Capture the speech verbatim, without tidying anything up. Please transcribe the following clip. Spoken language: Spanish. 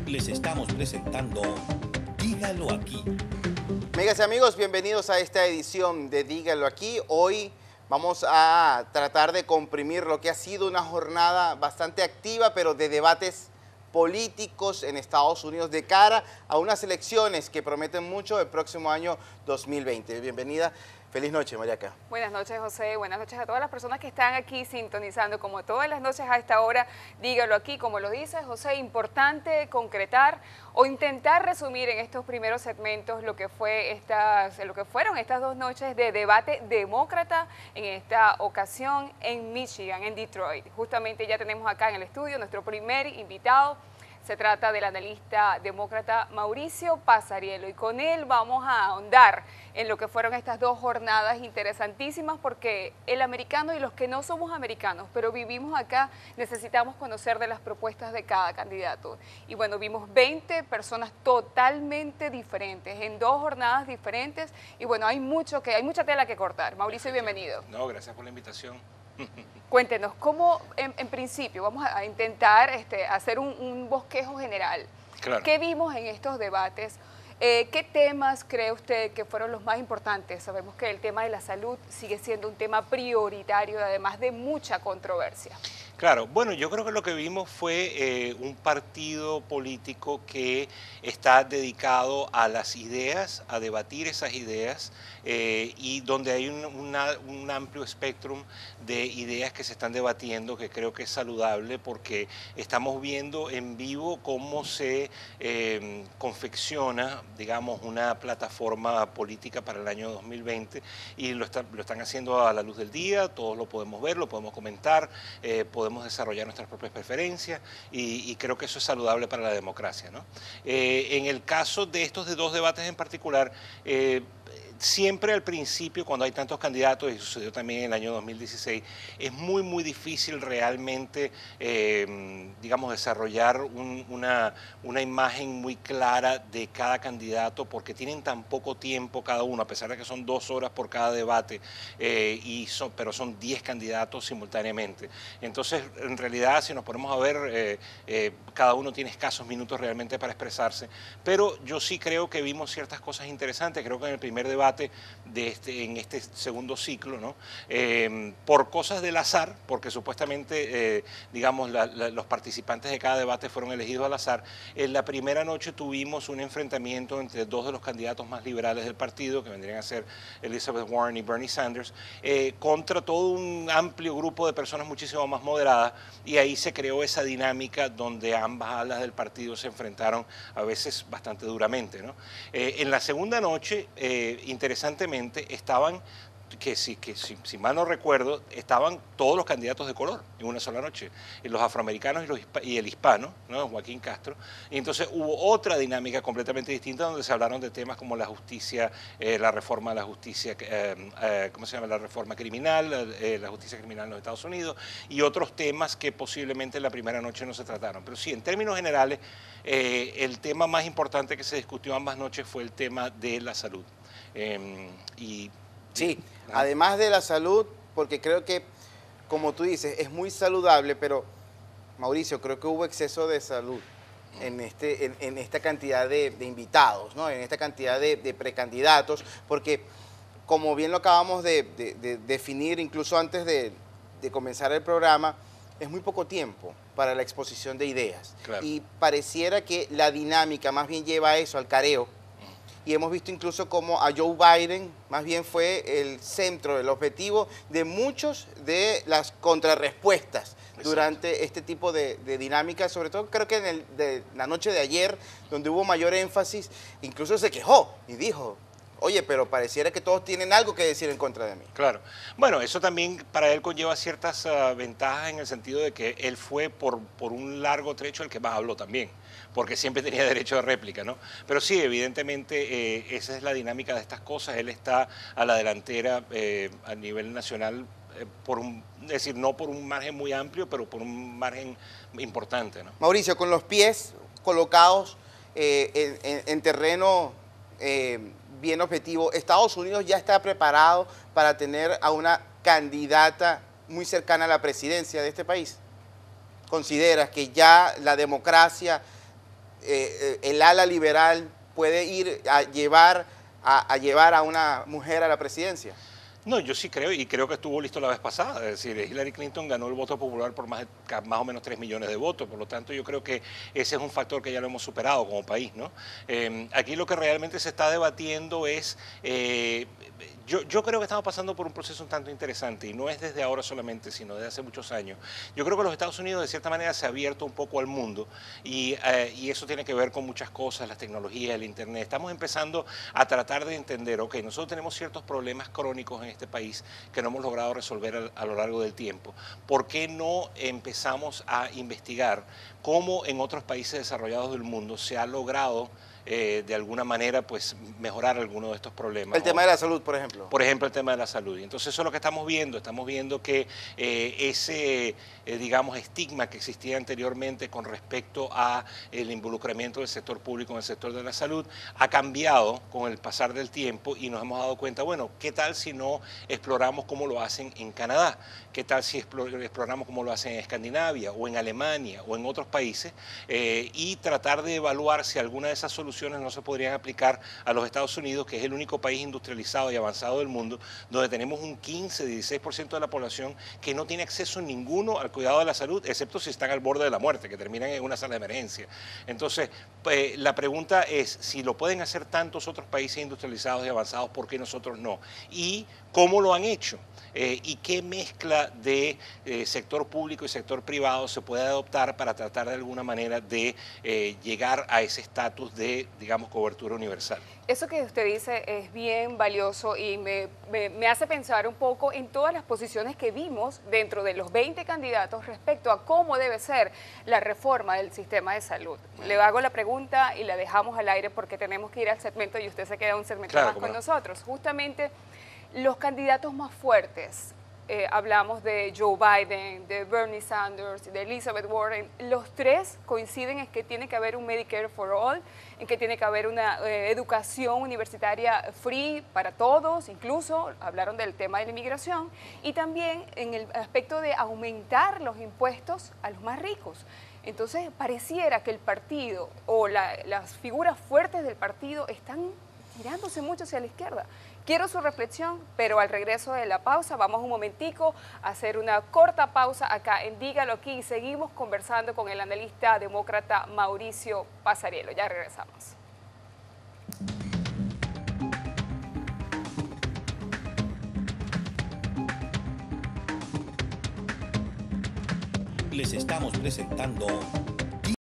les estamos presentando Dígalo Aquí. Amigas y amigos, bienvenidos a esta edición de Dígalo Aquí. Hoy vamos a tratar de comprimir lo que ha sido una jornada bastante activa, pero de debates políticos en Estados Unidos de cara a unas elecciones que prometen mucho el próximo año dos mil veinte. Bienvenida. Feliz noche, Mariaca. Buenas noches, José. Buenas noches a todas las personas que están aquí sintonizando, como todas las noches a esta hora. Dígalo aquí, como lo dice José, importante concretar o intentar resumir en estos primeros segmentos lo que fue estas, lo que fueron estas dos noches de debate demócrata, en esta ocasión en Michigan, en Detroit. Justamente ya tenemos acá en el estudio nuestro primer invitado. Se trata del analista demócrata Mauricio Pasariello, y con él vamos a ahondar en lo que fueron estas dos jornadas interesantísimas, porque el americano y los que no somos americanos, pero vivimos acá, necesitamos conocer de las propuestas de cada candidato. Y bueno, vimos veinte personas totalmente diferentes, en dos jornadas diferentes, y bueno, hay mucho que, hay mucha tela que cortar. Mauricio, bienvenido. No, gracias por la invitación. Cuéntenos, ¿cómo en, en principio vamos a intentar este, hacer un, un bosquejo general? Claro. ¿Qué vimos en estos debates? Eh, ¿Qué temas cree usted que fueron los más importantes? Sabemos que el tema de la salud sigue siendo un tema prioritario, además de mucha controversia. Claro, bueno, yo creo que lo que vimos fue eh, un partido político que está dedicado a las ideas, a debatir esas ideas, eh, y donde hay un, una, un amplio espectro de ideas que se están debatiendo, que creo que es saludable, porque estamos viendo en vivo cómo se eh, confecciona, digamos, una plataforma política para el año dos mil veinte, y lo, está, lo están haciendo a la luz del día, todos lo podemos ver, lo podemos comentar, eh, podemos podemos desarrollar nuestras propias preferencias, y, y creo que eso es saludable para la democracia, ¿no? Eh, en el caso de estos de dos debates en particular, eh, siempre al principio, cuando hay tantos candidatos, y sucedió también en el año dos mil dieciséis, es muy, muy difícil realmente, eh, digamos, desarrollar un, una, una imagen muy clara de cada candidato, porque tienen tan poco tiempo cada uno, a pesar de que son dos horas por cada debate, eh, y son, pero son diez candidatos simultáneamente. Entonces, en realidad, si nos ponemos a ver, eh, eh, cada uno tiene escasos minutos realmente para expresarse, pero yo sí creo que vimos ciertas cosas interesantes. Creo que en el primer debate de este, en este segundo ciclo, ¿no? Eh, por cosas del azar, porque supuestamente, eh, digamos, la, la, los participantes de cada debate fueron elegidos al azar. En la primera noche tuvimos un enfrentamiento entre dos de los candidatos más liberales del partido, que vendrían a ser Elizabeth Warren y Bernie Sanders, eh, contra todo un amplio grupo de personas muchísimo más moderadas, y ahí se creó esa dinámica donde ambas alas del partido se enfrentaron a veces bastante duramente, ¿no? Eh, en la segunda noche, eh, interesantemente, estaban, que, si, que si, si mal no recuerdo, estaban todos los candidatos de color en una sola noche, los afroamericanos y, los, y el hispano, ¿no? Joaquín Castro. Y entonces hubo otra dinámica completamente distinta, donde se hablaron de temas como la justicia, eh, la reforma de la justicia, eh, eh, ¿cómo se llama? La reforma criminal, eh, la justicia criminal en los Estados Unidos, y otros temas que posiblemente en la primera noche no se trataron. Pero sí, en términos generales, eh, el tema más importante que se discutió ambas noches fue el tema de la salud. Eh, y, sí, ¿no? Además de la salud, porque creo que, como tú dices, es muy saludable, pero, Mauricio, creo que hubo exceso de salud en, este, en, en esta cantidad de, de invitados, ¿no? En esta cantidad de, de precandidatos, porque, como bien lo acabamos de, de, de definir incluso antes de, de comenzar el programa, es muy poco tiempo para la exposición de ideas. Claro. Y pareciera que la dinámica más bien lleva a eso, al careo. Y hemos visto incluso como a Joe Biden más bien fue el centro, el objetivo de muchos de las contrarrespuestas. Exacto. Durante este tipo de, de dinámica, sobre todo creo que en el, de, la noche de ayer, donde hubo mayor énfasis, incluso se quejó y dijo: oye, pero pareciera que todos tienen algo que decir en contra de mí. Claro. Bueno, eso también para él conlleva ciertas uh, ventajas, en el sentido de que él fue por, por un largo trecho el que más habló también, porque siempre tenía derecho de réplica, ¿no? Pero sí, evidentemente, eh, esa es la dinámica de estas cosas. Él está a la delantera eh, a nivel nacional, eh, por un, es decir, no por un margen muy amplio, pero por un margen importante, ¿no? Mauricio, con los pies colocados eh, en, en, en terreno eh, bien objetivo, ¿Estados Unidos ya está preparado para tener a una candidata muy cercana a la presidencia de este país? ¿Consideras que ya la democracia eh, el ala liberal puede ir a llevar a, a llevar a una mujer a la presidencia? No, yo sí creo, y creo que estuvo listo la vez pasada. Es decir, Hillary Clinton ganó el voto popular por más, de, más o menos tres millones de votos. Por lo tanto, yo creo que ese es un factor que ya lo hemos superado como país, ¿no? Eh, aquí lo que realmente se está debatiendo es... Eh, yo, yo creo que estamos pasando por un proceso un tanto interesante, y no es desde ahora solamente, sino desde hace muchos años. Yo creo que los Estados Unidos, de cierta manera, se ha abierto un poco al mundo, y, eh, y eso tiene que ver con muchas cosas, las tecnologías, el Internet. Estamos empezando a tratar de entender, ok, nosotros tenemos ciertos problemas crónicos en este país que no hemos logrado resolver a, a lo largo del tiempo. ¿Por qué no empezamos a investigar cómo en otros países desarrollados del mundo se ha logrado eh, de alguna manera pues mejorar algunos de estos problemas? El tema de la salud, por ejemplo. Por ejemplo, el tema de la salud. Y entonces eso es lo que estamos viendo. Estamos viendo que eh, ese, eh, digamos, estigma que existía anteriormente con respecto a el involucramiento del sector público en el sector de la salud ha cambiado con el pasar del tiempo, y nos hemos dado cuenta, bueno, ¿qué tal si no exploramos cómo lo hacen en Canadá? ¿Qué tal si exploramos cómo lo hacen en Escandinavia o en Alemania o en otros países? Eh, y tratar de evaluar si alguna de esas soluciones no se podrían aplicar a los Estados Unidos, que es el único país industrializado y avanzado del mundo, donde tenemos un quince, dieciséis por ciento de la población que no tiene acceso ninguno al cuidado de la salud, excepto si están al borde de la muerte, que terminan en una sala de emergencia. Entonces, eh, la pregunta es, si lo pueden hacer tantos otros países industrializados y avanzados, ¿por qué nosotros no? ¿Y cómo lo han hecho? Eh, ¿Y qué mezcla de eh, sector público y sector privado se puede adoptar para tratar de alguna manera de eh, llegar a ese estatus de, digamos, cobertura universal? Eso que usted dice es bien valioso y me, me, me hace pensar un poco en todas las posiciones que vimos dentro de los veinte candidatos respecto a cómo debe ser la reforma del sistema de salud. Le hago la pregunta y la dejamos al aire porque tenemos que ir al segmento y usted se queda un segmento Claro, más con no. nosotros. Justamente los candidatos más fuertes, eh, hablamos de Joe Biden, de Bernie Sanders, de Elizabeth Warren, los tres coinciden en que tiene que haber un Medicare for All, en que tiene que haber una eh, educación universitaria free para todos, incluso hablaron del tema de la inmigración, y también en el aspecto de aumentar los impuestos a los más ricos. Entonces pareciera que el partido o la, las figuras fuertes del partido están tirándose mucho hacia la izquierda. Quiero su reflexión, pero al regreso de la pausa vamos un momentico a hacer una corta pausa acá en Dígalo Aquí y seguimos conversando con el analista demócrata Mauricio Pasariello. Ya regresamos. Les estamos presentando